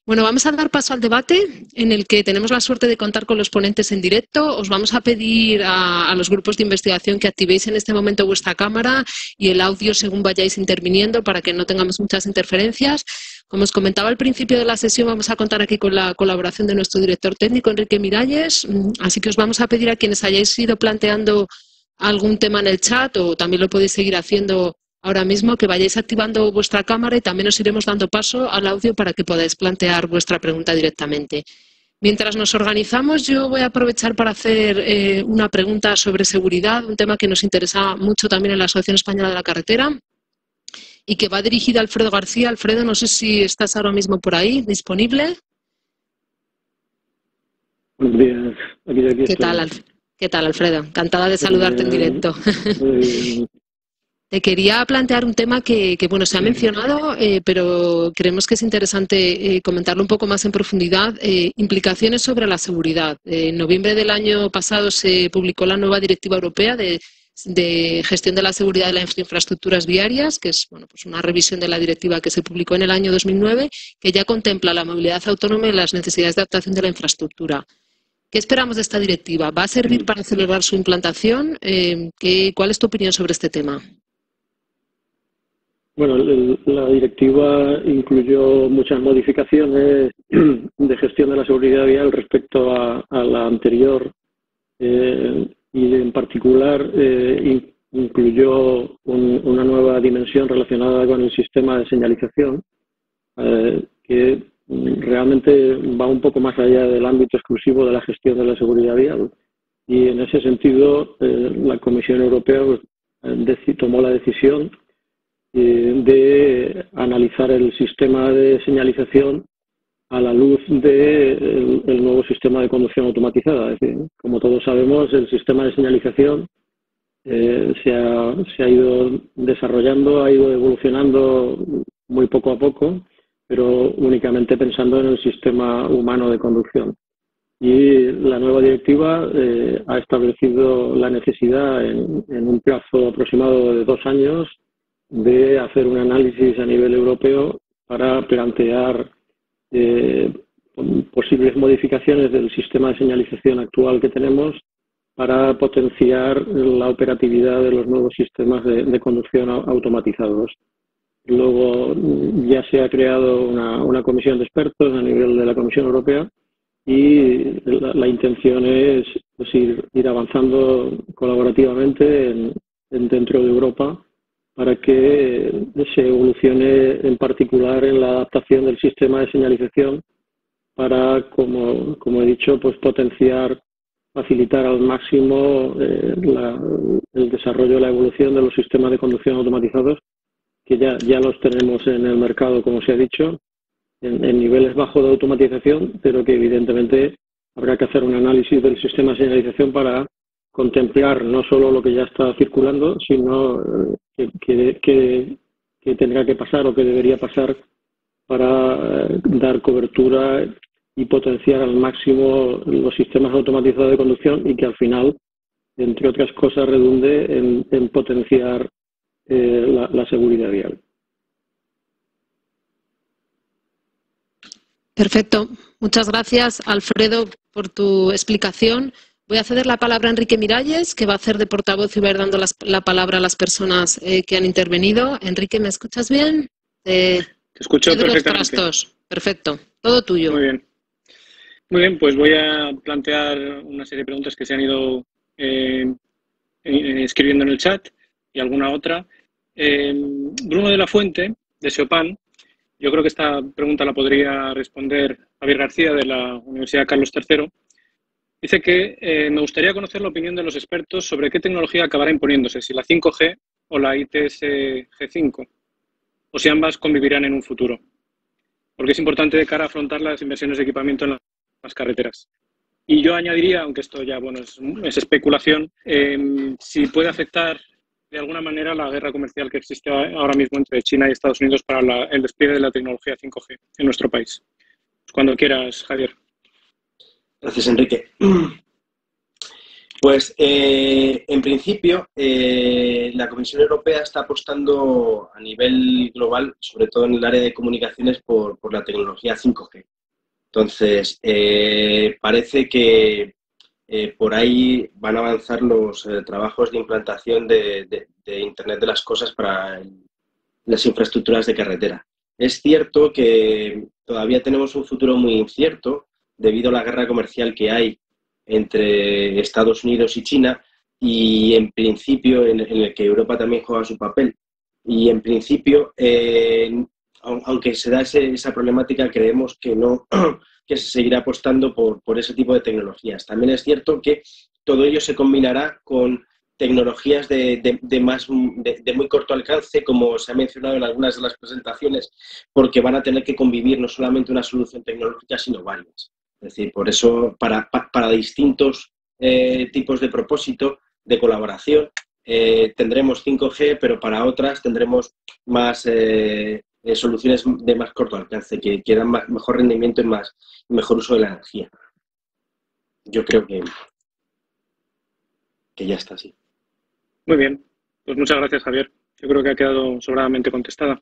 Bueno, vamos a dar paso al debate en el que tenemos la suerte de contar con los ponentes en directo. Os vamos a pedir a los grupos de investigación que activéis en este momento vuestra cámara y el audio según vayáis interviniendo para que no tengamos muchas interferencias. Como os comentaba al principio de la sesión, vamos a contar aquí con la colaboración de nuestro director técnico, Enrique Miralles, así que os vamos a pedir a quienes hayáis ido planteando algún tema en el chat, o también lo podéis seguir haciendo ahora mismo, que vayáis activando vuestra cámara y también os iremos dando paso al audio para que podáis plantear vuestra pregunta directamente. Mientras nos organizamos, yo voy a aprovechar para hacer una pregunta sobre seguridad, un tema que nos interesa mucho también en la Asociación Española de la Carretera y que va dirigida a Alfredo García. Alfredo, no sé si estás ahora mismo por ahí, disponible. Buenos días. Aquí ¿Qué tal, Alfredo? Encantada de saludarte en directo. Te quería plantear un tema que bueno, se ha mencionado, pero creemos que es interesante comentarlo un poco más en profundidad. Implicaciones sobre la seguridad. En noviembre del año pasado se publicó la nueva Directiva Europea de Gestión de la Seguridad de las Infraestructuras Viarias, que es bueno, pues una revisión de la directiva que se publicó en el año 2009, que ya contempla la movilidad autónoma y las necesidades de adaptación de la infraestructura. ¿Qué esperamos de esta directiva? ¿Va a servir para acelerar su implantación? ¿Cuál es tu opinión sobre este tema? Bueno, la directiva incluyó muchas modificaciones de gestión de la seguridad vial respecto a la anterior y en particular incluyó una nueva dimensión relacionada con el sistema de señalización que realmente va un poco más allá del ámbito exclusivo de la gestión de la seguridad vial. Y en ese sentido, la Comisión Europea tomó la decisión de analizar el sistema de señalización a la luz del nuevo sistema de conducción automatizada. Es decir, como todos sabemos, el sistema de señalización se ha ido desarrollando, ha ido evolucionando muy poco a poco, pero únicamente pensando en el sistema humano de conducción. Y la nueva directiva ha establecido la necesidad en un plazo aproximado de 2 años de hacer un análisis a nivel europeo para plantear posibles modificaciones del sistema de señalización actual que tenemos para potenciar la operatividad de los nuevos sistemas de conducción automatizados. Luego ya se ha creado una comisión de expertos a nivel de la Comisión Europea y la intención es pues, ir avanzando colaborativamente dentro de Europa para que se evolucione en particular en la adaptación del sistema de señalización para, como he dicho, pues potenciar, facilitar al máximo el desarrollo, la evolución de los sistemas de conducción automatizados que ya los tenemos en el mercado, como se ha dicho, en niveles bajos de automatización, pero que evidentemente habrá que hacer un análisis del sistema de señalización para contemplar no solo lo que ya está circulando, sino que tendrá que pasar o que debería pasar para dar cobertura y potenciar al máximo los sistemas automatizados de conducción y que al final, entre otras cosas, redunde en potenciar la seguridad vial. Perfecto. Muchas gracias, Alfredo, por tu explicación. Voy a ceder la palabra a Enrique Miralles, que va a hacer de portavoz y va a ir dando la palabra a las personas que han intervenido. Enrique, ¿me escuchas bien? Te escucho perfectamente. Perfecto. Todo tuyo. Muy bien. Muy bien, pues voy a plantear una serie de preguntas que se han ido escribiendo en el chat y alguna otra. Bruno de la Fuente, de SEOPAN, yo creo que esta pregunta la podría responder Javier García, de la Universidad Carlos III. Dice que me gustaría conocer la opinión de los expertos sobre qué tecnología acabará imponiéndose, si la 5G o la ITS G5, o si ambas convivirán en un futuro. Porque es importante de cara a afrontar las inversiones de equipamiento en las carreteras. Y yo añadiría, aunque esto ya bueno es especulación, si puede afectar de alguna manera la guerra comercial que existe ahora mismo entre China y Estados Unidos para el despliegue de la tecnología 5G en nuestro país. Pues cuando quieras, Javier. Gracias, Enrique. Pues, en principio, la Comisión Europea está apostando a nivel global, sobre todo en el área de comunicaciones, por la tecnología 5G. Entonces, parece que por ahí van a avanzar los trabajos de implantación de Internet de las cosas para las infraestructuras de carretera. Es cierto que todavía tenemos un futuro muy incierto debido a la guerra comercial que hay entre Estados Unidos y China y en principio en el que Europa también juega su papel. Y en principio, aunque se da esa problemática, creemos que no, que se seguirá apostando por ese tipo de tecnologías. También es cierto que todo ello se combinará con tecnologías de muy corto alcance, como se ha mencionado en algunas de las presentaciones, porque van a tener que convivir no solamente una solución tecnológica, sino varias. Es decir, por eso, para distintos tipos de propósito, de colaboración, tendremos 5G, pero para otras tendremos más soluciones de más corto alcance, que dan mejor rendimiento y mejor uso de la energía. Yo creo que ya está así. Muy bien, pues muchas gracias, Javier. Yo creo que ha quedado sobradamente contestada.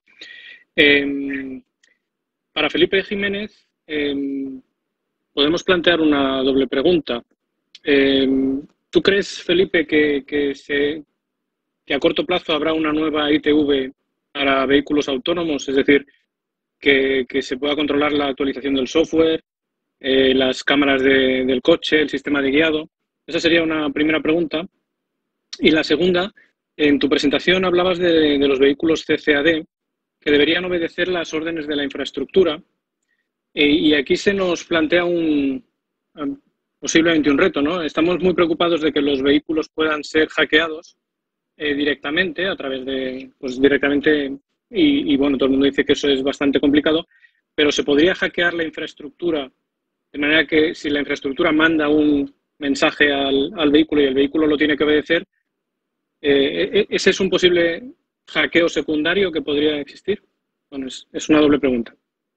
Para Felipe Jiménez, podemos plantear una doble pregunta. ¿Tú crees, Felipe, que a corto plazo habrá una nueva ITV para vehículos autónomos? Es decir, que se pueda controlar la actualización del software, las cámaras del coche, el sistema de guiado. Esa sería una primera pregunta. Y la segunda, en tu presentación hablabas de los vehículos CCAD que deberían obedecer las órdenes de la infraestructura. Y aquí se nos plantea posiblemente un reto, ¿no? Estamos muy preocupados de que los vehículos puedan ser hackeados directamente, a través de, pues directamente, y bueno, todo el mundo dice que eso es bastante complicado, pero se podría hackear la infraestructura de manera que si la infraestructura manda un mensaje al vehículo y el vehículo lo tiene que obedecer, ¿ese es un posible hackeo secundario que podría existir? Bueno, es una doble pregunta.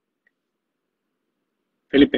Felipe.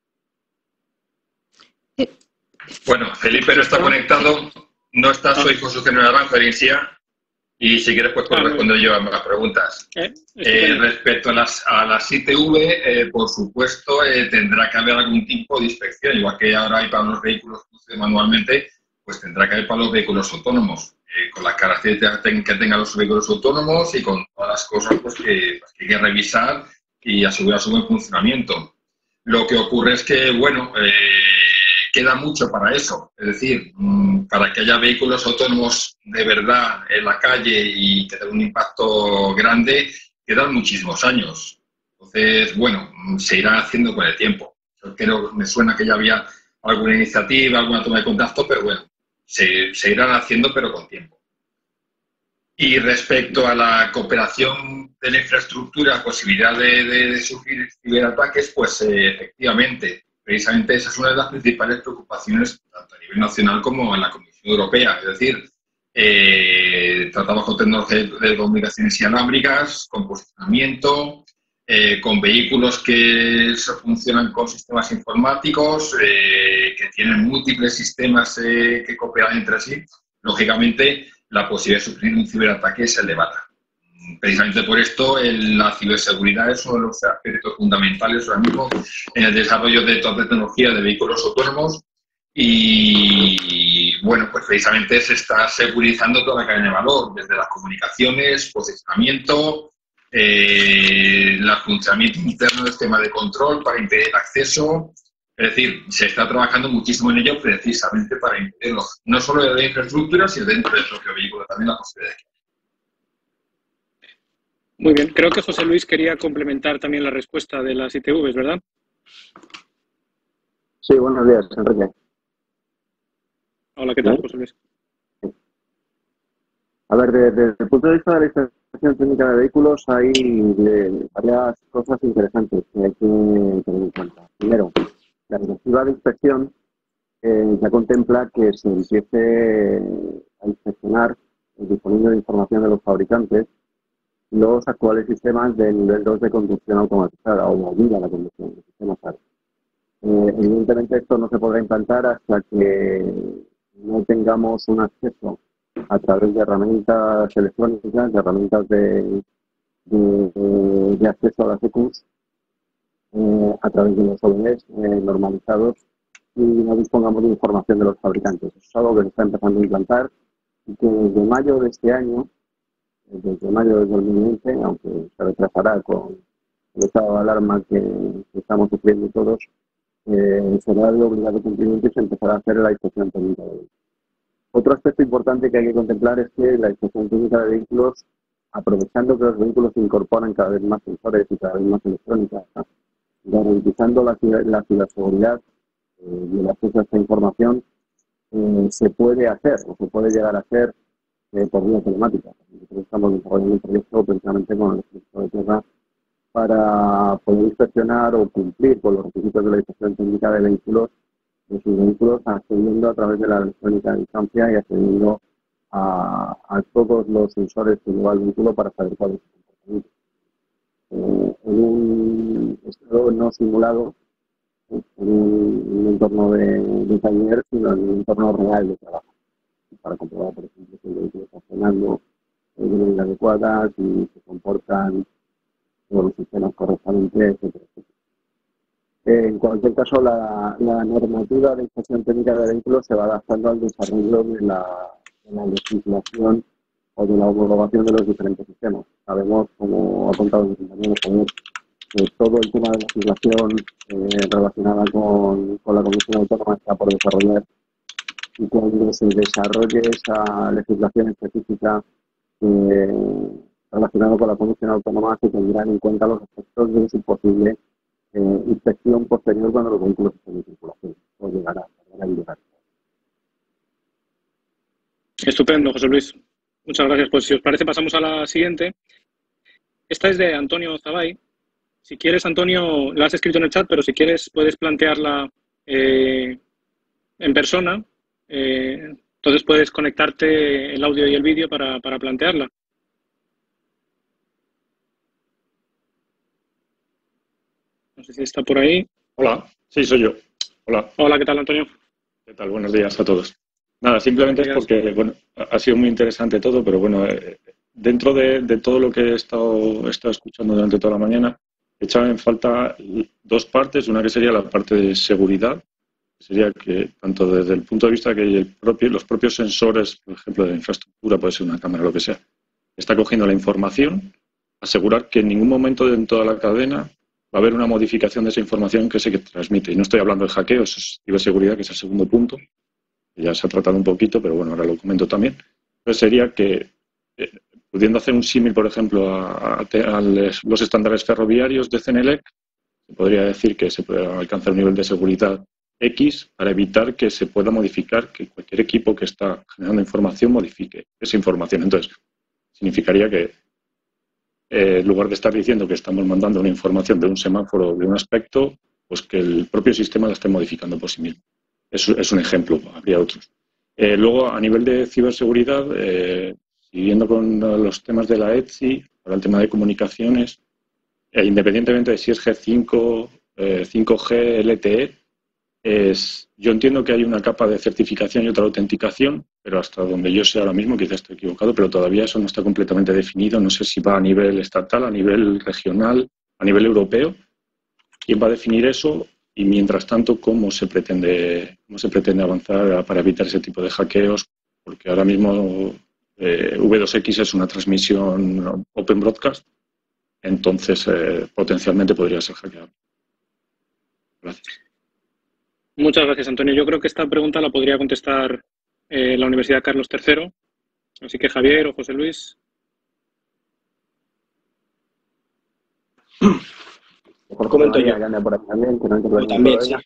Bueno, Felipe no está conectado, no está su hijo José Manuel Evangelista, y si quieres pues puedo responder yo a las preguntas. Respecto a las ITV, por supuesto, tendrá que haber algún tipo de inspección, igual que ahora hay para los vehículos que se manualmente, pues tendrá que haber para los vehículos autónomos, con las características que tengan los vehículos autónomos y con todas las cosas pues, que hay que revisar y asegurar su buen funcionamiento. Lo que ocurre es que, bueno, queda mucho para eso. Es decir, para que haya vehículos autónomos de verdad en la calle y que tengan un impacto grande, quedan muchísimos años. Entonces, bueno, se irá haciendo con el tiempo. Yo creo, me suena que ya había alguna iniciativa, alguna toma de contacto, pero bueno, se irán haciendo, pero con tiempo. Y respecto a la cooperación de la infraestructura, posibilidad de sufrir ciberataques, pues efectivamente, precisamente esa es una de las principales preocupaciones, tanto a nivel nacional como en la Comisión Europea. Es decir, tratamos con tecnologías de comunicaciones inalámbricas, con posicionamiento, con vehículos que funcionan con sistemas informáticos, que tienen múltiples sistemas que cooperan entre sí. Lógicamente, la posibilidad de sufrir un ciberataque es elevada. Precisamente por esto, la ciberseguridad es uno de los aspectos fundamentales ahora mismo en el desarrollo de toda la tecnología de vehículos autónomos y, bueno, pues precisamente se está securizando toda la cadena de valor, desde las comunicaciones, posicionamiento, el funcionamiento interno del sistema de control para impedir el acceso. Es decir, se está trabajando muchísimo en ello precisamente para impedirlo, no solo de la infraestructura, sino dentro del propio vehículo también la posibilidad de que... Muy bien, creo que José Luis quería complementar también la respuesta de las ITVs, ¿verdad? Sí, buenos días, Enrique. Hola, ¿qué tal, José Luis? A ver, desde el punto de vista de la instalación técnica de vehículos hay varias cosas interesantes que hay que tener en cuenta. Primero, la directiva de inspección ya contempla que se empiece a inspeccionar, disponiendo de información de los fabricantes, los actuales sistemas del nivel 2 de conducción automatizada o movida la conducción, el sistema SAR. Evidentemente esto no se podrá implantar hasta que no tengamos un acceso a través de herramientas electrónicas, de herramientas de acceso a las EQs, a través de los OBS normalizados y no dispongamos de información de los fabricantes. Eso es algo que se está empezando a implantar y que desde mayo de este año, desde mayo de 2020, aunque se retrasará con el estado de alarma que estamos sufriendo todos, será de obligado cumplimiento y se empezará a hacer la inspección técnica de vehículos. Otro aspecto importante que hay que contemplar es que la inspección técnica de vehículos, aprovechando que los vehículos incorporan cada vez más sensores y cada vez más electrónica, garantizando la ciberseguridad y el acceso a esta información, se puede hacer o se puede llegar a hacer por vía telemática. Nosotros estamos desarrollando un proyecto precisamente con el Ejército de Tierra para poder inspeccionar o cumplir con los requisitos de la inspección técnica de vehículos, de sus vehículos, accediendo a través de la electrónica de distancia y accediendo a todos los sensores que lleva el vehículo para saber cuál es su comportamiento. En un estado no simulado, en un entorno de taller, sino en un entorno real de trabajo, para comprobar, por ejemplo, si el vehículo está funcionando de manera adecuada, si se comportan todos los sistemas correctamente, etcétera, etcétera. En cualquier caso, la normativa de inspección técnica de vehículos se va adaptando al desarrollo de la legislación o de la homologación de los diferentes sistemas. Sabemos, como ha contado el compañero Javier, que todo el tema de legislación relacionada con la Comisión Autónoma está por desarrollar, y cuando se desarrolle esa legislación específica relacionada con la Comisión Autónoma, se tendrán en cuenta los aspectos de su posible inspección posterior cuando los vehículos estén en circulación, o llegará a llegar. Estupendo, José Luis. Muchas gracias. Pues si os parece, pasamos a la siguiente. Esta es de Antonio Zabay. Si quieres, Antonio, la has escrito en el chat, pero si quieres puedes plantearla en persona. Entonces puedes conectarte el audio y el vídeo para plantearla. No sé si está por ahí. Hola, sí, soy yo. Hola. Hola, ¿qué tal, Antonio? ¿Qué tal? Buenos días a todos. Nada, simplemente es porque, bueno, ha sido muy interesante todo, pero bueno, dentro de todo lo que he estado escuchando durante toda la mañana, echaba en falta dos partes. Una que sería la parte de seguridad, que sería que tanto desde el punto de vista que los propios sensores, por ejemplo, de infraestructura, puede ser una cámara, lo que sea, está cogiendo la información, asegurar que en ningún momento en toda la cadena va a haber una modificación de esa información que se transmite. Y no estoy hablando de hackeo, eso es ciberseguridad, que es el segundo punto. Ya se ha tratado un poquito, pero bueno, ahora lo comento también. Entonces sería que, pudiendo hacer un símil, por ejemplo, a los estándares ferroviarios de CNELEC, se podría decir que se puede alcanzar un nivel de seguridad X para evitar que se pueda modificar, que cualquier equipo que está generando información modifique esa información. Entonces, significaría que en lugar de estar diciendo que estamos mandando una información de un semáforo de un aspecto, pues que el propio sistema la esté modificando por sí mismo. Es un ejemplo, habría otros. Luego, a nivel de ciberseguridad, siguiendo con los temas de la ETSI, para el tema de comunicaciones, independientemente de si es G5, 5G, LTE, yo entiendo que hay una capa de certificación y otra de autenticación, pero hasta donde yo sé ahora mismo, quizás estoy equivocado, pero todavía eso no está completamente definido. No sé si va a nivel estatal, a nivel regional, a nivel europeo. ¿Quién va a definir eso? Y mientras tanto, ¿cómo se pretende avanzar para evitar ese tipo de hackeos? Porque ahora mismo V2X es una transmisión Open Broadcast, entonces potencialmente podría ser hackeado. Gracias. Muchas gracias, Antonio. Yo creo que esta pregunta la podría contestar la Universidad Carlos III. Así que Javier o José Luis. Mejor comento yo. También, sí.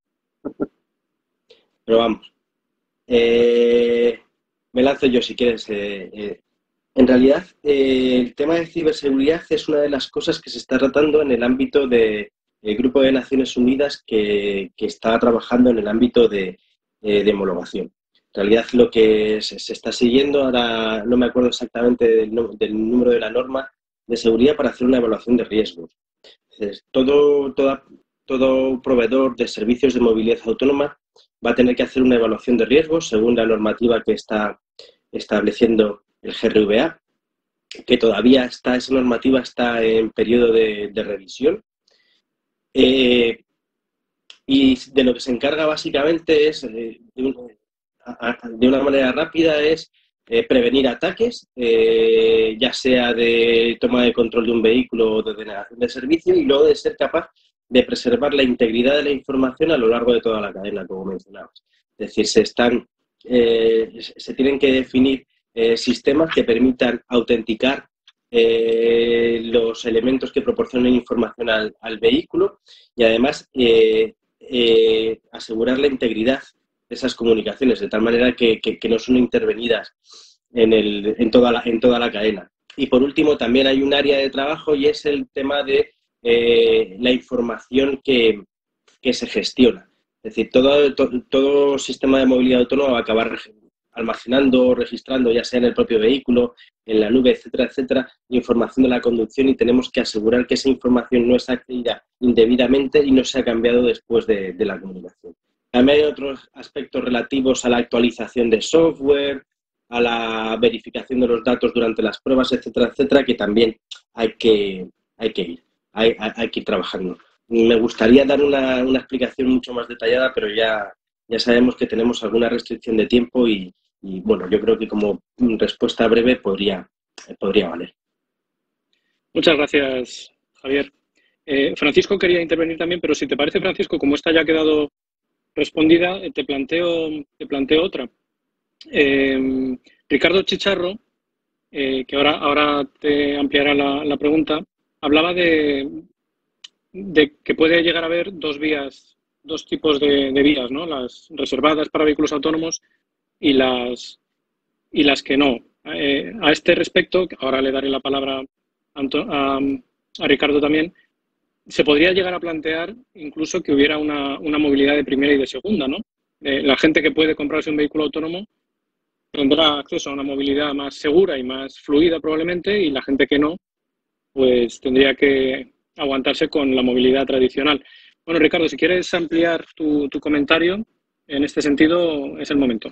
Pero vamos. Me lanzo yo si quieres. En realidad, el tema de ciberseguridad es una de las cosas que se está tratando en el ámbito del Grupo de Naciones Unidas que está trabajando en el ámbito de homologación. En realidad, lo que se está siguiendo, ahora no me acuerdo exactamente del número de la norma de seguridad para hacer una evaluación de riesgos. Entonces, todo proveedor de servicios de movilidad autónoma va a tener que hacer una evaluación de riesgos según la normativa que está estableciendo el GRVA, que todavía esa normativa está en periodo de revisión. Y de lo que se encarga básicamente es, de una manera rápida, es prevenir ataques, ya sea de toma de control de un vehículo o de denegación de servicio, y luego de ser capaz de preservar la integridad de la información a lo largo de toda la cadena, como mencionabas. Es decir, se tienen que definir sistemas que permitan autenticar los elementos que proporcionen información al vehículo y además asegurar la integridad de esas comunicaciones, de tal manera que no son intervenidas en toda la cadena. Y por último, también hay un área de trabajo y es el tema de la información que se gestiona. Es decir, todo sistema de movilidad autónoma va a acabar almacenando, registrando, ya sea en el propio vehículo, en la nube, etcétera, etcétera, información de la conducción, y tenemos que asegurar que esa información no es accedida indebidamente y no se ha cambiado después de la comunicación. También hay otros aspectos relativos a la actualización de software, a la verificación de los datos durante las pruebas, etcétera, etcétera, que también hay que ir trabajando. Me gustaría dar una explicación mucho más detallada, pero ya sabemos que tenemos alguna restricción de tiempo y bueno, yo creo que como respuesta breve podría valer. Muchas gracias, Javier. Francisco quería intervenir también, pero si te parece, Francisco, como esta ya ha quedado respondida, te planteo otra. Ricardo Chicharro, que ahora te ampliará la pregunta, hablaba de que puede llegar a haber dos tipos de vías, ¿no? Las reservadas para vehículos autónomos y las que no. A este respecto, ahora le daré la palabra a Ricardo también, se podría llegar a plantear incluso que hubiera una movilidad de primera y de segunda, ¿no? La gente que puede comprarse un vehículo autónomo tendrá acceso a una movilidad más segura y más fluida probablemente, y la gente que no, pues tendría que aguantarse con la movilidad tradicional. Bueno, Ricardo, si quieres ampliar tu comentario en este sentido, es el momento.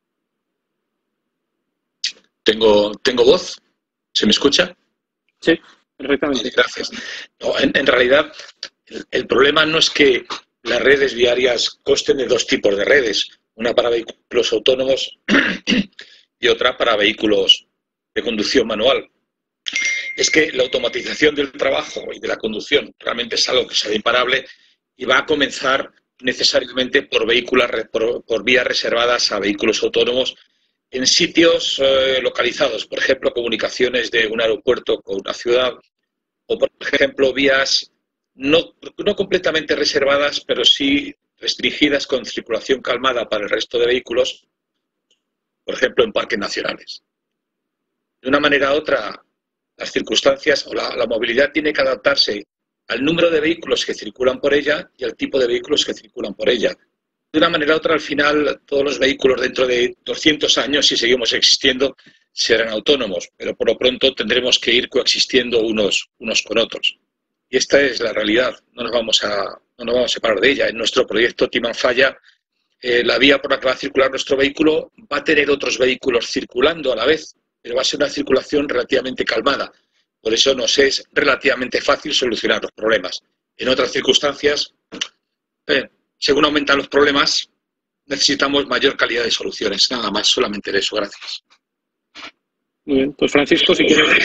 ¿Tengo voz? ¿Se me escucha? Sí, perfectamente. Gracias. No, en realidad, el problema no es que las redes viarias consten de dos tipos de redes, una para vehículos autónomos y otra para vehículos de conducción manual. Es que la automatización del trabajo y de la conducción realmente es algo que será imparable y va a comenzar necesariamente por vías reservadas a vehículos autónomos en sitios localizados, por ejemplo, comunicaciones de un aeropuerto con una ciudad, o por ejemplo, vías no completamente reservadas, pero sí restringidas con circulación calmada para el resto de vehículos, por ejemplo, en parques nacionales. De una manera u otra, las circunstancias o la movilidad tiene que adaptarse al número de vehículos que circulan por ella y al tipo de vehículos que circulan por ella. De una manera u otra, al final, todos los vehículos dentro de 200 años, si seguimos existiendo, serán autónomos, pero por lo pronto tendremos que ir coexistiendo unos con otros. Y esta es la realidad, no nos vamos a separar de ella. En nuestro proyecto Timanfaya, la vía por la que va a circular nuestro vehículo va a tener otros vehículos circulando a la vez, pero va a ser una circulación relativamente calmada. Por eso nos es relativamente fácil solucionar los problemas. En otras circunstancias, según aumentan los problemas, necesitamos mayor calidad de soluciones. Nada más, solamente de eso. Gracias. Muy bien. Pues Francisco, si quieres.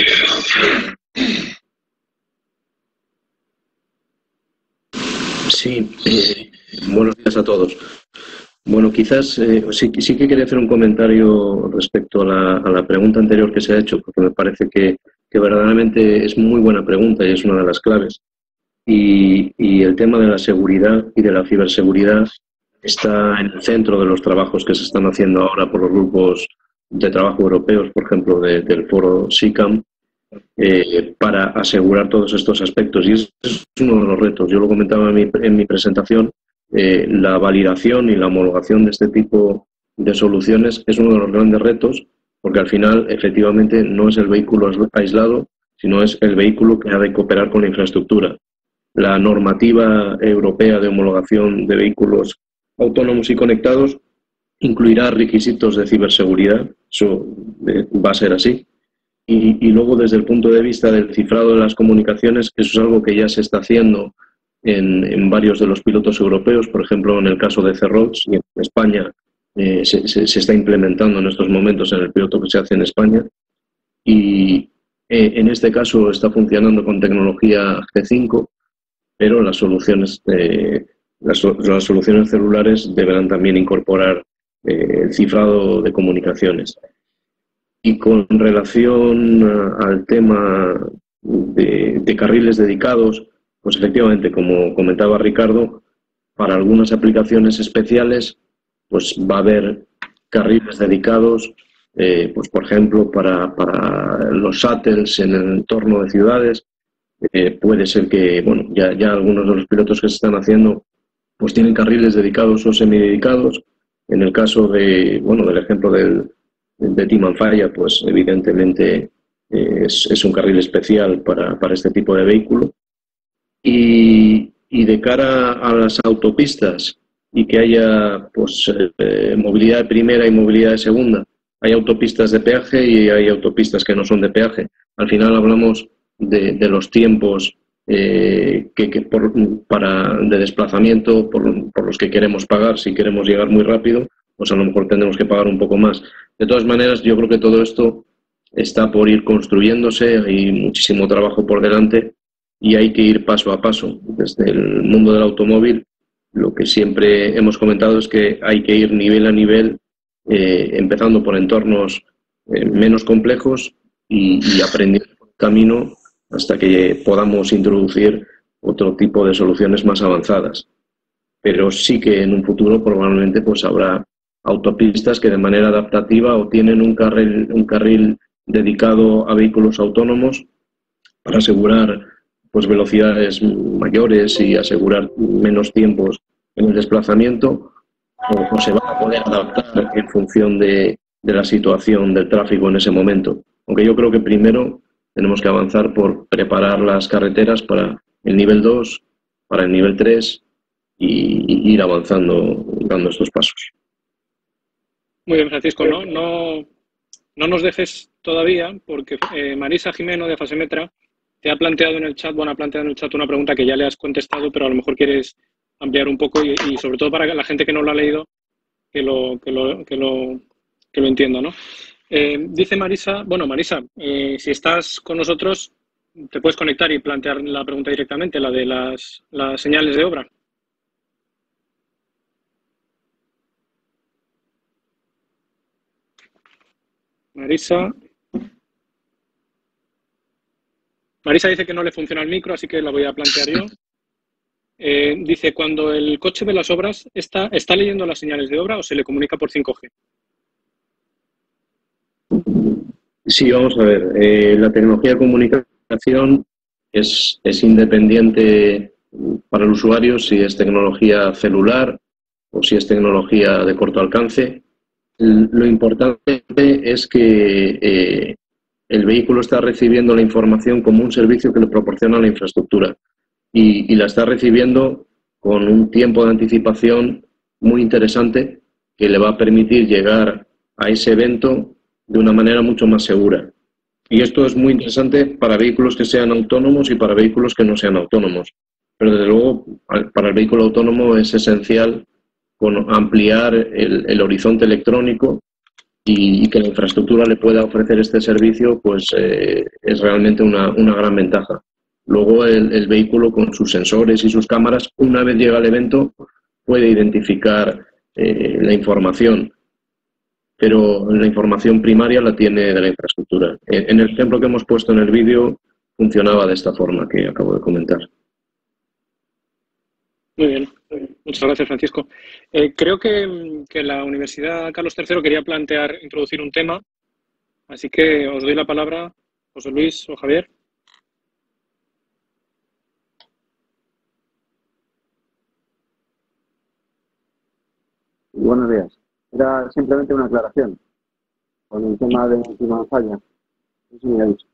Sí, buenos días a todos. Bueno, quizás sí que quería hacer un comentario respecto a la pregunta anterior que se ha hecho, porque me parece que verdaderamente es muy buena pregunta y es una de las claves. Y el tema de la seguridad y de la ciberseguridad está en el centro de los trabajos que se están haciendo ahora por los grupos de trabajo europeos, por ejemplo, del foro SICAM, para asegurar todos estos aspectos. Y es uno de los retos. Yo lo comentaba en mi presentación, la validación y la homologación de este tipo de soluciones es uno de los grandes retos, porque al final, efectivamente, no es el vehículo aislado, sino es el vehículo que ha de cooperar con la infraestructura. La normativa europea de homologación de vehículos autónomos y conectados incluirá requisitos de ciberseguridad, eso va a ser así. Y luego, desde el punto de vista del cifrado de las comunicaciones, eso es algo que ya se está haciendo en varios de los pilotos europeos, por ejemplo, en el caso de C-Roads, y en España se está implementando en estos momentos en el piloto que se hace en España. Y en este caso está funcionando con tecnología G5, pero las soluciones celulares deberán también incorporar el cifrado de comunicaciones. Y con relación al tema de carriles dedicados, pues efectivamente, como comentaba Ricardo, para algunas aplicaciones especiales pues va a haber carriles dedicados, pues por ejemplo, para los shuttles en el entorno de ciudades. Puede ser que, bueno, ya algunos de los pilotos que se están haciendo pues tienen carriles dedicados o semidedicados. En el caso del ejemplo de Timanfaya, pues evidentemente es un carril especial para este tipo de vehículo. Y de cara a las autopistas y que haya pues movilidad de primera y movilidad de segunda, hay autopistas de peaje y hay autopistas que no son de peaje. Al final hablamos de los tiempos de desplazamiento por los que queremos pagar. Si queremos llegar muy rápido, pues a lo mejor tendremos que pagar un poco más. De todas maneras, yo creo que todo esto está por ir construyéndose, hay muchísimo trabajo por delante y hay que ir paso a paso. Desde el mundo del automóvil, lo que siempre hemos comentado es que hay que ir nivel a nivel, empezando por entornos menos complejos y aprendiendo por el camino hasta que podamos introducir otro tipo de soluciones más avanzadas. Pero sí que en un futuro probablemente pues habrá autopistas que de manera adaptativa o tienen un carril dedicado a vehículos autónomos para asegurar pues velocidades mayores y asegurar menos tiempos en el desplazamiento, o se va a poder adaptar en función de la situación del tráfico en ese momento. Aunque yo creo que primero tenemos que avanzar por preparar las carreteras para el nivel 2, para el nivel 3 y ir avanzando, dando estos pasos. Muy bien, Francisco. No nos dejes todavía, porque Marisa Jimeno de Fasemetra te ha planteado en el chat, una pregunta que ya le has contestado, pero a lo mejor quieres ampliar un poco y sobre todo para la gente que no lo ha leído, que lo entienda, ¿no? Dice Marisa, si estás con nosotros, te puedes conectar y plantear la pregunta directamente, la de las señales de obra. Marisa dice que no le funciona el micro, así que la voy a plantear yo. Dice, cuando el coche ve las obras, ¿está leyendo las señales de obra o se le comunica por 5G? Sí, vamos a ver. La tecnología de comunicación es independiente para el usuario si es tecnología celular o si es tecnología de corto alcance. Lo importante es que el vehículo está recibiendo la información como un servicio que le proporciona la infraestructura y la está recibiendo con un tiempo de anticipación muy interesante que le va a permitir llegar a ese evento de una manera mucho más segura. Y esto es muy interesante para vehículos que sean autónomos y para vehículos que no sean autónomos. Pero desde luego, para el vehículo autónomo es esencial ampliar el horizonte electrónico y que la infraestructura le pueda ofrecer este servicio, pues es realmente una gran ventaja. Luego el vehículo con sus sensores y sus cámaras, una vez llega al evento, puede identificar la información, pero la información primaria la tiene de la infraestructura. En el ejemplo que hemos puesto en el vídeo funcionaba de esta forma que acabo de comentar. Muy bien. Muchas gracias, Francisco. Creo que la Universidad Carlos III quería introducir un tema, así que os doy la palabra, José Luis o Javier. Buenos días. Era simplemente una aclaración con el tema de Timanfaya. No sé si me oís.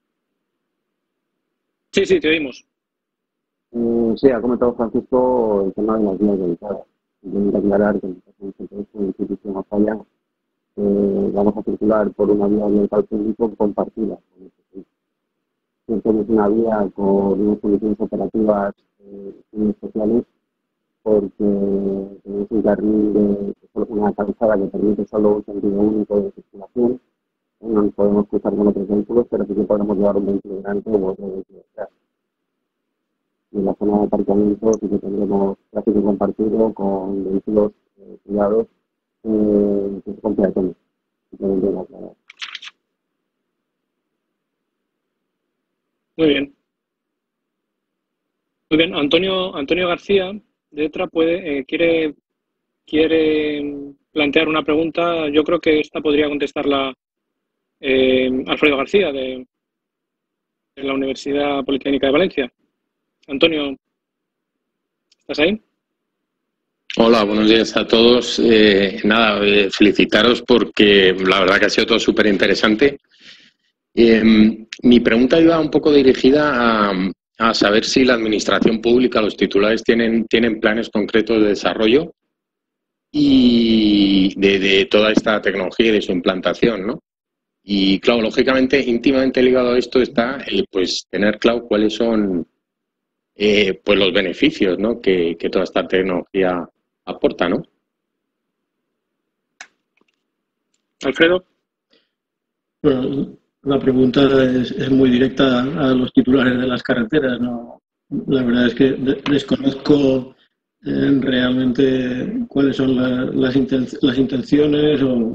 Sí, te oímos. Sí, ha comentado Francisco el tema de las vías dedicadas. Simplemente aclarar que en el sitio Timanfaya vamos a circular por una vía ambiental público compartida con este sitio. Entonces, una vía con unas condiciones operativas especiales, porque tenemos un carril una calzada que permite solo un sentido único de circulación. No nos podemos cruzar con otros vehículos, pero sí que podemos llevar un vehículo grande u otro vehículo detrás. Y en la zona de aparcamiento sí que tendremos tráfico compartido con vehículos privados con peatones. Muy bien. Muy bien. Antonio García, de ETRA, quiere plantear una pregunta. Yo creo que esta podría contestarla Alfredo García, de la Universidad Politécnica de Valencia. Antonio, ¿estás ahí? Hola, buenos días a todos. Felicitaros porque la verdad que ha sido todo súper interesante. Mi pregunta iba un poco dirigida a saber si la administración pública, los titulares, tienen planes concretos de desarrollo y de toda esta tecnología y de su implantación, ¿no? Y claro, lógicamente, íntimamente ligado a esto está pues tener claro cuáles son pues los beneficios, ¿no?, que toda esta tecnología aporta, ¿no? Alfredo. Bueno, la pregunta es muy directa a los titulares de las carreteras, ¿no? La verdad es que desconozco realmente cuáles son las intenciones o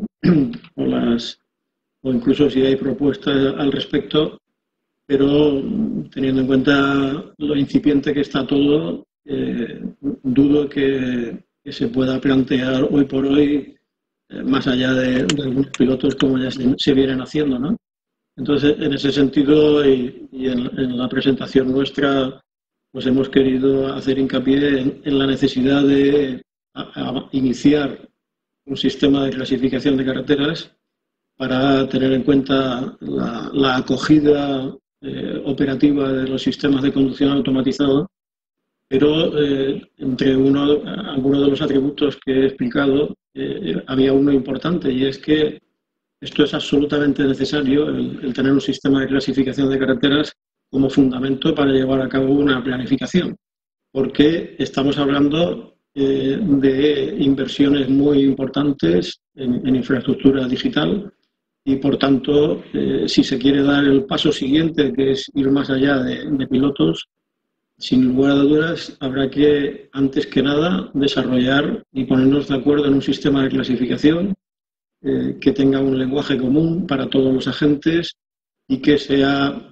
incluso si hay propuestas al respecto, pero teniendo en cuenta lo incipiente que está todo, dudo que se pueda plantear hoy por hoy, más allá de algunos pilotos como ya se vienen haciendo, ¿no? Entonces, en ese sentido y en la presentación nuestra, pues hemos querido hacer hincapié en la necesidad de iniciar un sistema de clasificación de carreteras para tener en cuenta la acogida operativa de los sistemas de conducción automatizado, pero entre algunos de los atributos que he explicado había uno importante, y es que esto es absolutamente necesario, el tener un sistema de clasificación de carreteras como fundamento para llevar a cabo una planificación, porque estamos hablando de inversiones muy importantes en infraestructura digital y, por tanto, si se quiere dar el paso siguiente, que es ir más allá de pilotos, sin lugar a dudas habrá que, antes que nada, desarrollar y ponernos de acuerdo en un sistema de clasificación que tenga un lenguaje común para todos los agentes y que sea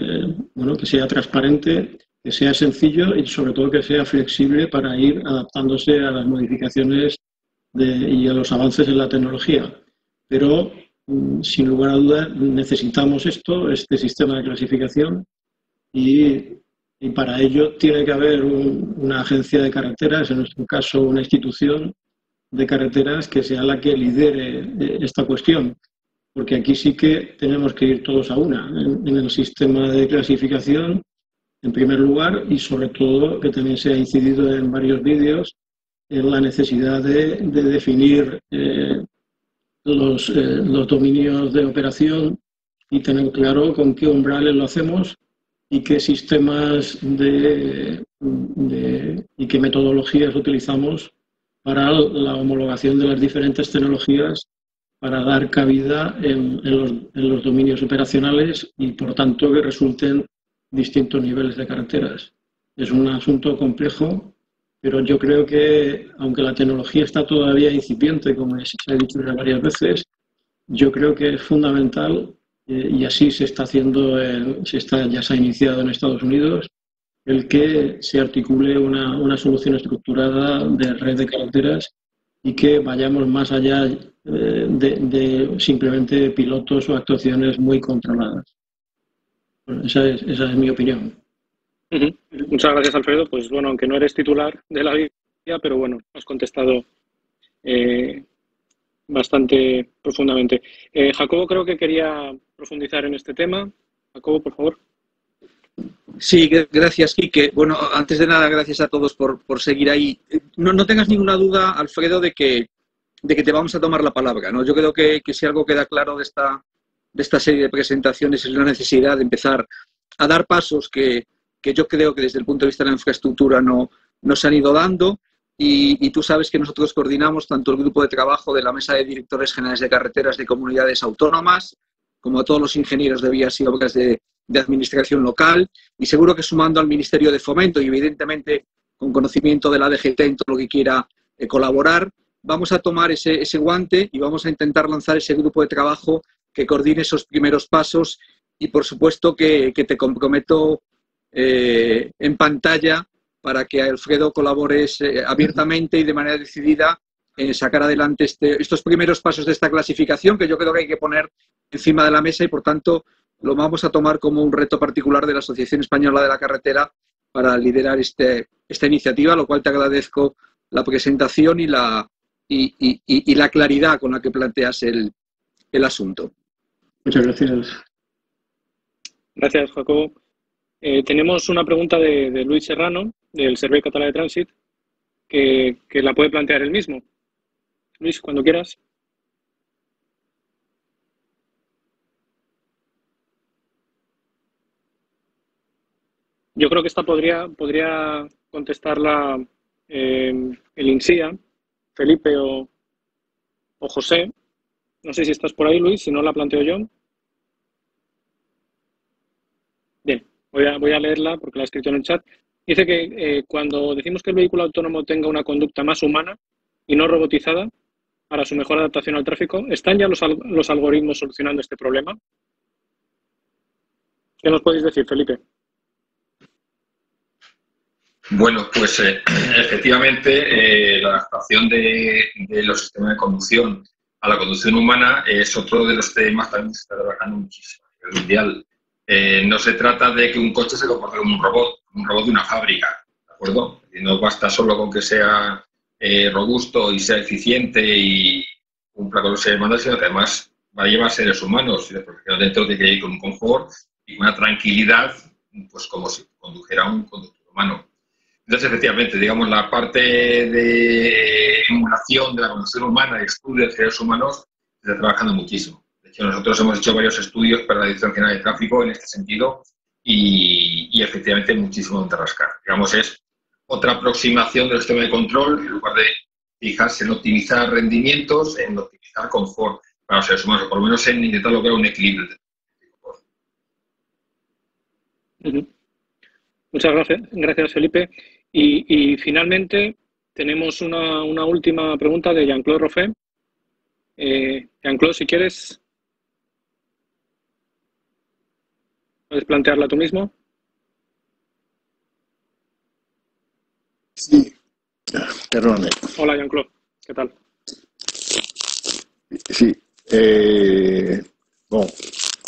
transparente, que sea sencillo y sobre todo que sea flexible para ir adaptándose a las modificaciones y a los avances en la tecnología. Pero, sin lugar a dudas, necesitamos este sistema de clasificación y para ello tiene que haber una agencia de carreteras, en nuestro caso una institución de carreteras que sea la que lidere esta cuestión, porque aquí sí que tenemos que ir todos a una en el sistema de clasificación, en primer lugar, y sobre todo, que también se ha incidido en varios vídeos, en la necesidad de definir los dominios de operación y tener claro con qué umbrales lo hacemos y qué sistemas y qué metodologías utilizamos para la homologación de las diferentes tecnologías para dar cabida en los dominios operacionales y, por tanto, que resulten distintos niveles de carreteras. Es un asunto complejo, pero yo creo que, aunque la tecnología está todavía incipiente, como se ha dicho ya varias veces, yo creo que es fundamental, y así se está haciendo, ya se ha iniciado en Estados Unidos, el que se articule una solución estructurada de red de carreteras y que vayamos más allá de simplemente pilotos o actuaciones muy controladas. Bueno, esa es mi opinión. Muchas gracias, Alfredo. Pues bueno, aunque no eres titular de la guía, pero bueno, has contestado bastante profundamente. Jacobo creo que quería profundizar en este tema. Jacobo, por favor. Sí, gracias, Quique. Bueno, antes de nada, gracias a todos por seguir ahí. No tengas ninguna duda, Alfredo, de que te vamos a tomar la palabra, ¿no? Yo creo que si algo queda claro de esta serie de presentaciones es la necesidad de empezar a dar pasos que yo creo que desde el punto de vista de la infraestructura no se han ido dando. Y tú sabes que nosotros coordinamos tanto el grupo de trabajo de la Mesa de Directores Generales de Carreteras de Comunidades Autónomas, como a todos los ingenieros de vías y obras de administración local, y seguro que sumando al Ministerio de Fomento y evidentemente con conocimiento de la DGT en todo lo que quiera colaborar, vamos a tomar ese guante y vamos a intentar lanzar ese grupo de trabajo que coordine esos primeros pasos y por supuesto que te comprometo en pantalla para que Alfredo colabores abiertamente y de manera decidida en sacar adelante estos primeros pasos de esta clasificación, que yo creo que hay que poner encima de la mesa y, por tanto, lo vamos a tomar como un reto particular de la Asociación Española de la Carretera para liderar esta iniciativa, lo cual te agradezco la presentación y la claridad con la que planteas el asunto. Muchas gracias. Gracias, Jacobo. Tenemos una pregunta de Luis Serrano, del Servei Català de Trànsit, que la puede plantear él mismo. Luis, cuando quieras. Yo creo que esta podría contestarla el INSIA, Felipe o José. No sé si estás por ahí, Luis, si no la planteo yo. Bien, voy a leerla porque la he escrito en el chat. Dice que cuando decimos que el vehículo autónomo tenga una conducta más humana y no robotizada para su mejor adaptación al tráfico, ¿están ya los algoritmos solucionando este problema? ¿Qué nos podéis decir, Felipe? Bueno, pues efectivamente la adaptación de los sistemas de conducción a la conducción humana es otro de los temas también que se está trabajando muchísimo a nivel mundial. No se trata de que un coche se comporte como un robot de una fábrica, ¿de acuerdo? Y no basta solo con que sea robusto y sea eficiente y cumpla con los demandas, sino que además va a llevar seres humanos, porque dentro de que ir con un confort y una tranquilidad, pues como si condujera un conductor humano. Entonces, efectivamente, digamos, la parte de emulación de la conducción humana, de estudio de seres humanos, se está trabajando muchísimo. De hecho, nosotros hemos hecho varios estudios para la Dirección General de Tráfico en este sentido y efectivamente hay muchísimo donde rascar. Digamos, es otra aproximación del sistema de control, en lugar de fijarse en optimizar rendimientos, en optimizar confort para los seres humanos, o por lo menos en intentar lograr un equilibrio. Muchas gracias, Felipe. Y finalmente tenemos una última pregunta de Jean-Claude Roffet. Jean-Claude, si quieres, ¿puedes plantearla tú mismo? Sí, perdone. Hola, Jean-Claude, ¿qué tal? Sí, bueno.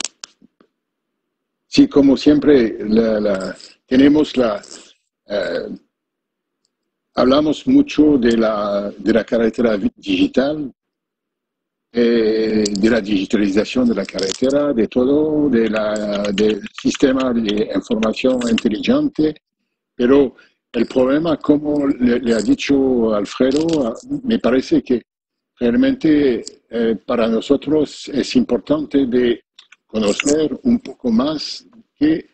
Sí, como siempre, tenemos hablamos mucho de la carretera digital, de la digitalización de la carretera, de todo, del sistema de información inteligente, pero el problema, como le ha dicho Alfredo, me parece que realmente para nosotros es importante de conocer un poco más qué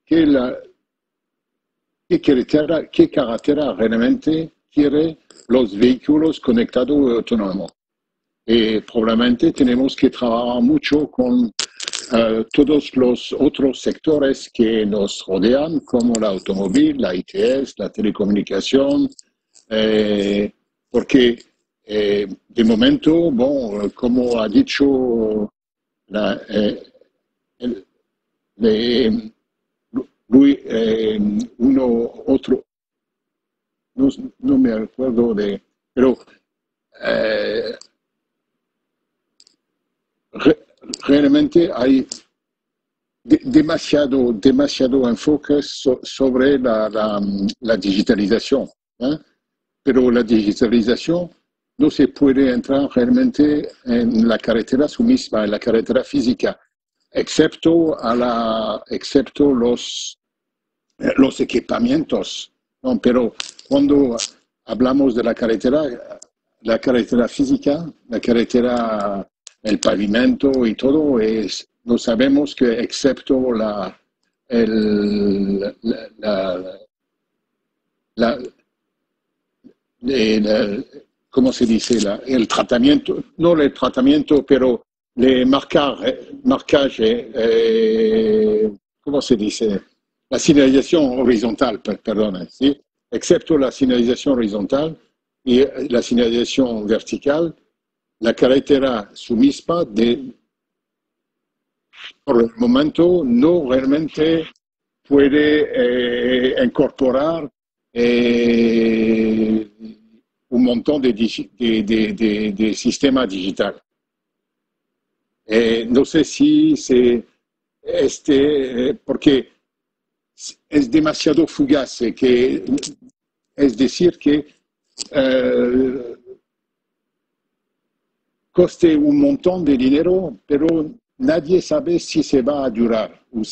carretera realmente quiere los vehículos conectados y autónomos. Probablemente tenemos que trabajar mucho con todos los otros sectores que nos rodean, como el automóvil, la ITS, la telecomunicación, porque de momento, bon, como ha dicho otro, no me acuerdo pero realmente hay demasiado enfoque sobre la digitalización, pero la digitalización no se puede entrar realmente en la carretera su misma, en la carretera física, excepto los equipamientos, ¿no? Pero cuando hablamos de la carretera física, la carretera, el pavimento y todo, no sabemos que excepto ¿cómo se dice? El tratamiento, no el tratamiento, pero le marcaje, ¿cómo se dice? La señalización horizontal, perdón, ¿sí? Excepto la señalización horizontal y la señalización vertical, la carretera su misma por el momento no realmente puede incorporar un montón de sistema digital. No sé si porque es demasiado fugaz, es decir que coste un montón de dinero, pero nadie sabe si se va a durar. O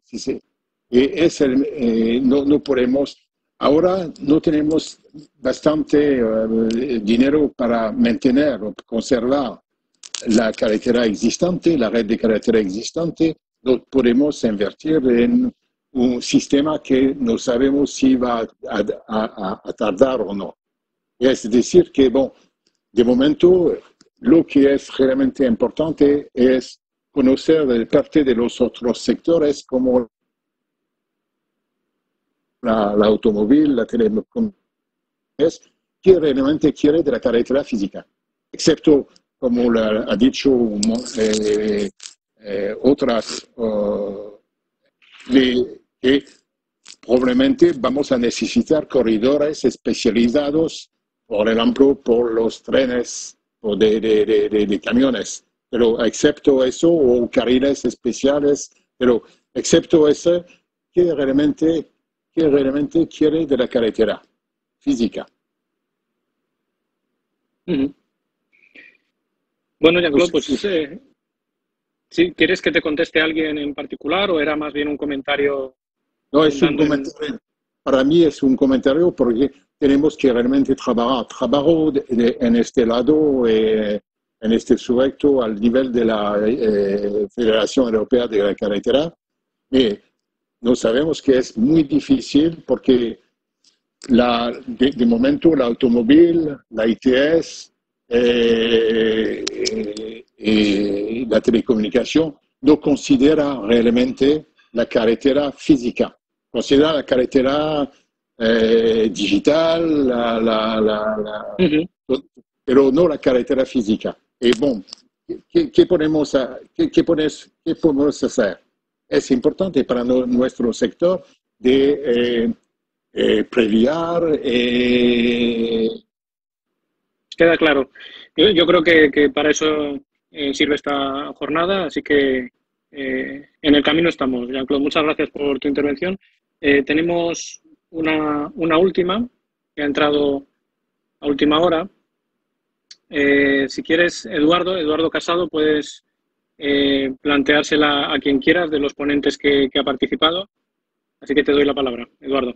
no podemos, ahora no tenemos bastante dinero para mantener o conservar la carretera existente, la red de carretera existente. No podemos invertir en un sistema que no sabemos si va a tardar o no. Es decir que, de momento, lo que es realmente importante es conocer de parte de los otros sectores como la automóvil, la telecomunicación, que realmente quiere de la carretera física, excepto, como ha dicho otras, que probablemente vamos a necesitar corredores especializados, por ejemplo, por los trenes o de camiones. Pero excepto eso, o carriles especiales, pero excepto eso, ¿qué realmente quiere de la carretera física? Bueno, Jean-Claude, pues ¿sí? ¿Quieres que te conteste alguien en particular o era más bien un comentario? No, es un comentario. Para mí es un comentario porque tenemos que realmente trabajar. Trabajo en este lado, en este sujeto al nivel de la Federación Europea de la Carretera. No sabemos que es muy difícil porque de momento la automóvil, la ITS y la telecomunicación no considera realmente la carretera física. Considera la carretera digital, pero no la carretera física. Y ¿qué podemos hacer? Es importante para nuestro sector de previar. Queda claro. Yo creo que para eso sirve esta jornada, así que en el camino estamos. Jean-Claude, muchas gracias por tu intervención. Tenemos una última que ha entrado a última hora. Si quieres, Eduardo Casado, puedes planteársela a quien quieras de los ponentes que ha participado. Así que te doy la palabra, Eduardo.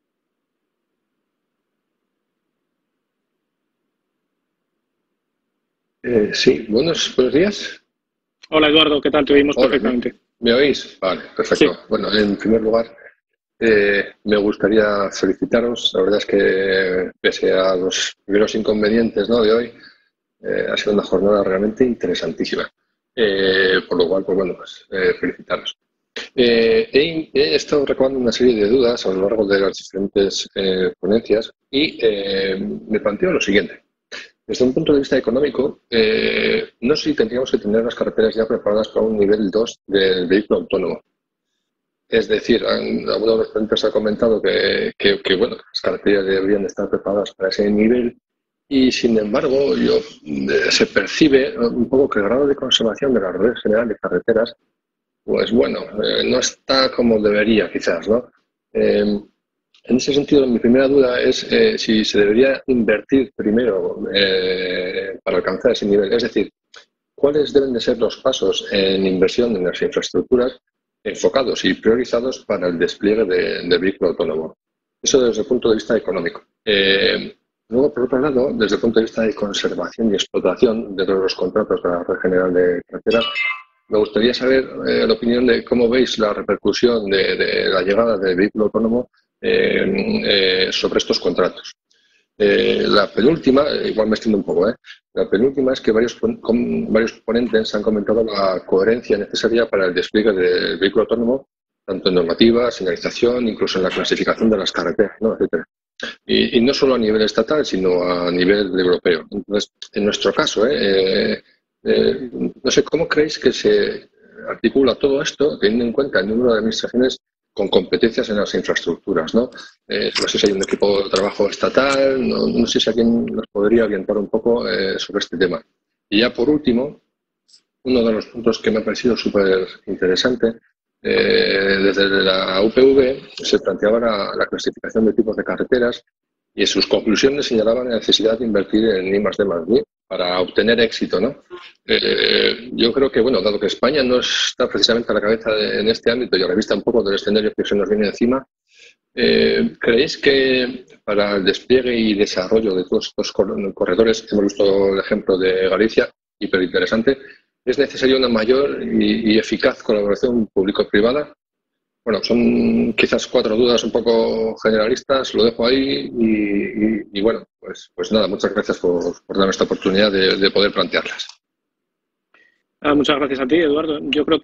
Sí, buenos días. Hola, Eduardo, ¿qué tal? Te oímos perfectamente. ¿Me oís? Vale, perfecto. Sí. Bueno, en primer lugar, me gustaría felicitaros. La verdad es que, pese a los primeros inconvenientes, ¿no?, de hoy, ha sido una jornada realmente interesantísima. Por lo cual, pues bueno, felicitaros. He estado recabando una serie de dudas a lo largo de las diferentes ponencias y me planteo lo siguiente. Desde un punto de vista económico, no sé si tendríamos que tener las carreteras ya preparadas para un nivel 2 del vehículo autónomo. Es decir, alguno de los ponentes ha comentado que bueno, las carreteras deberían estar preparadas para ese nivel y, sin embargo, se percibe un poco que el grado de conservación de la red general de carreteras, pues bueno, no está como debería quizás, ¿no? En ese sentido, mi primera duda es si se debería invertir primero para alcanzar ese nivel. Es decir, ¿cuáles deben de ser los pasos en inversión en las infraestructuras enfocados y priorizados para el despliegue del vehículo autónomo? Eso desde el punto de vista económico. Luego, por otro lado, desde el punto de vista de conservación y explotación de todos los contratos de la red general de carreteras, me gustaría saber la opinión de cómo veis la repercusión de la llegada del vehículo autónomo sobre estos contratos. La penúltima, igual me extiendo un poco, la penúltima es que varios ponentes han comentado la coherencia necesaria para el despliegue del vehículo autónomo, tanto en normativa, señalización, incluso en la clasificación de las carreteras, ¿no? Etcétera. Y no solo a nivel estatal, sino a nivel europeo. Entonces, en nuestro caso, no sé, ¿cómo creéis que se articula todo esto, teniendo en cuenta el número de administraciones con competencias en las infraestructuras, ¿no? No sé si hay un equipo de trabajo estatal, no sé si alguien nos podría orientar un poco sobre este tema. Y ya por último, uno de los puntos que me ha parecido súper interesante, desde la UPV se planteaba la clasificación de tipos de carreteras y en sus conclusiones señalaban la necesidad de invertir en I+D+I para obtener éxito, ¿no? Yo creo que, bueno, dado que España no está precisamente a la cabeza en este ámbito y a la vista un poco del escenario que se nos viene encima, ¿creéis que para el despliegue y desarrollo de todos estos corredores, hemos visto el ejemplo de Galicia, hiperinteresante, es necesaria una mayor y eficaz colaboración público-privada? Bueno, son quizás 4 dudas un poco generalistas, lo dejo ahí y bueno, pues nada, muchas gracias por darme esta oportunidad de poder plantearlas. Muchas gracias a ti, Eduardo. Yo creo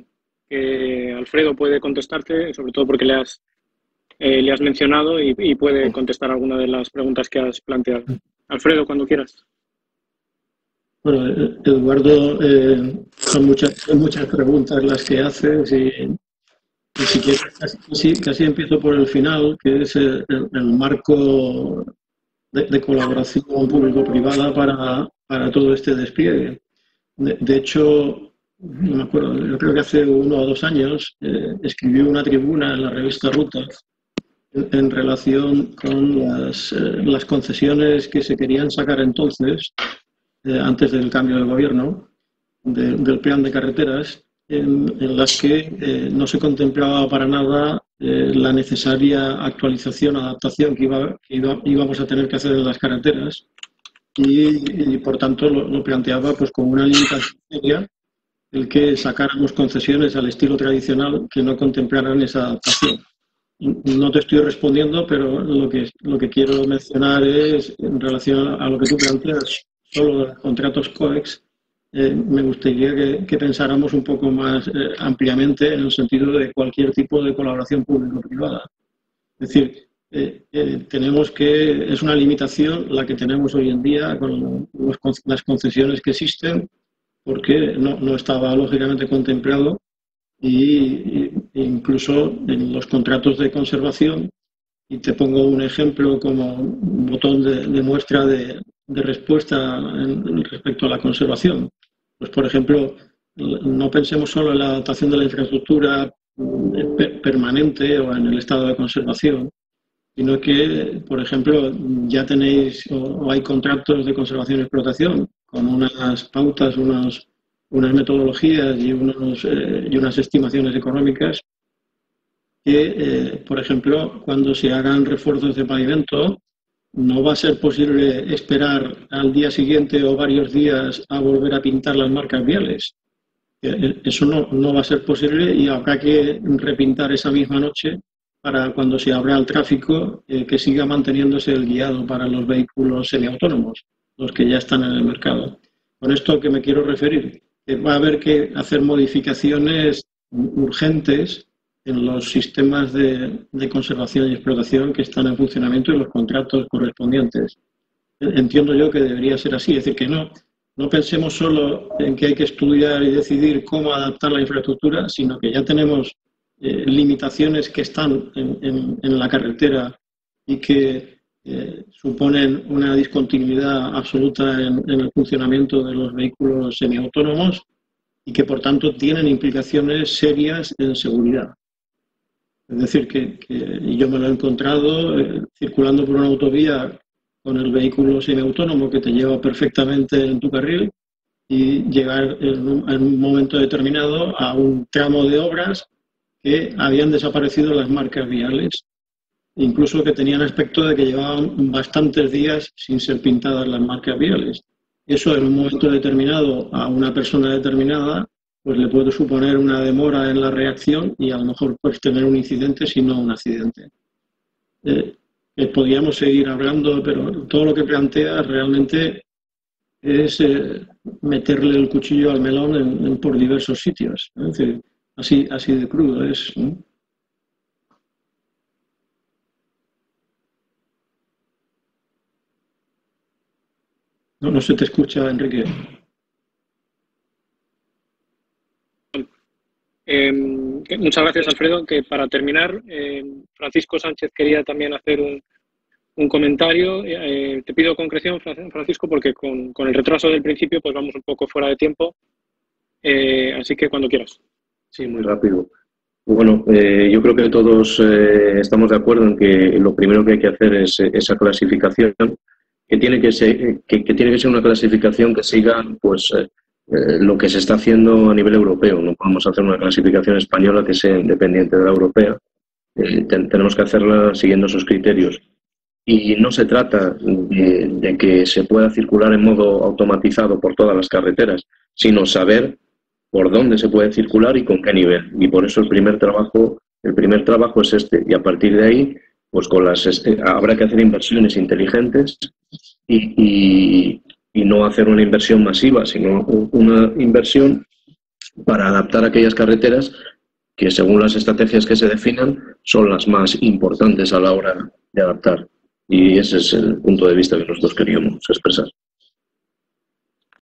que Alfredo puede contestarte, sobre todo porque le has mencionado y puede contestar alguna de las preguntas que has planteado. Alfredo, cuando quieras. Bueno, Eduardo, son muchas preguntas las que haces y si quieres, casi empiezo por el final, que es el marco de colaboración público-privada para todo este despliegue. De hecho, no me acuerdo, yo creo que hace 1 o 2 años escribí una tribuna en la revista Ruta en relación con las concesiones que se querían sacar entonces, antes del cambio de gobierno, del plan de carreteras, en las que no se contemplaba para nada la necesaria actualización, adaptación que íbamos a tener que hacer en las carreteras y por tanto lo planteaba pues como una limitación seria el que sacáramos concesiones al estilo tradicional que no contemplaran esa adaptación. No te estoy respondiendo, pero lo que quiero mencionar es, en relación a lo que tú planteas, solo de los contratos COEX, me gustaría que pensáramos un poco más ampliamente en el sentido de cualquier tipo de colaboración público-privada. Es decir, es una limitación la que tenemos hoy en día con las concesiones que existen, porque no estaba lógicamente contemplado e incluso en los contratos de conservación, y te pongo un ejemplo como un botón de muestra de respuesta respecto a la conservación. Pues, por ejemplo, no pensemos solo en la adaptación de la infraestructura permanente o en el estado de conservación, sino que, por ejemplo, ya tenéis o hay contratos de conservación y explotación con unas pautas, unas metodologías y unas estimaciones económicas que, por ejemplo, cuando se hagan refuerzos de pavimento, no va a ser posible esperar al día siguiente o varios días a volver a pintar las marcas viales. Eso no va a ser posible y habrá que repintar esa misma noche para cuando se abra el tráfico que siga manteniéndose el guiado para los vehículos semiautónomos, los que ya están en el mercado. Con esto a que me quiero referir, va a haber que hacer modificaciones urgentes en los sistemas de conservación y explotación que están en funcionamiento y los contratos correspondientes. Entiendo yo que debería ser así, es decir, que no pensemos solo en que hay que estudiar y decidir cómo adaptar la infraestructura, sino que ya tenemos limitaciones que están en la carretera y que suponen una discontinuidad absoluta en el funcionamiento de los vehículos semiautónomos y que, por tanto, tienen implicaciones serias en seguridad. Es decir, que yo me lo he encontrado circulando por una autovía con el vehículo semiautónomo que te lleva perfectamente en tu carril y llegar en un momento determinado a un tramo de obras que habían desaparecido las marcas viales, incluso que tenían aspecto de que llevaban bastantes días sin ser pintadas las marcas viales. Eso en un momento determinado a una persona determinada pues le puede suponer una demora en la reacción y a lo mejor puedes tener un incidente si no un accidente. Podríamos seguir hablando, pero todo lo que plantea realmente es meterle el cuchillo al melón por diversos sitios. Es decir, así de crudo es. No se te escucha, Enrique. Muchas gracias, Alfredo. Que para terminar, Francisco Sánchez quería también hacer un comentario. Te pido concreción, Francisco, porque con el retraso del principio pues vamos un poco fuera de tiempo. Así que cuando quieras. Sí, muy rápido. Bueno, yo creo que todos estamos de acuerdo en que lo primero que hay que hacer es esa clasificación, que tiene que ser una clasificación que siga pues lo que se está haciendo a nivel europeo. No podemos hacer una clasificación española que sea independiente de la europea. Tenemos que hacerla siguiendo esos criterios. Y no se trata de que se pueda circular en modo automatizado por todas las carreteras, sino saber por dónde se puede circular y con qué nivel. Y por eso el primer trabajo es este. Y a partir de ahí, pues habrá que hacer inversiones inteligentes y no hacer una inversión masiva, sino una inversión para adaptar aquellas carreteras que, según las estrategias que se definan, son las más importantes a la hora de adaptar. Y ese es el punto de vista que nosotros queríamos expresar.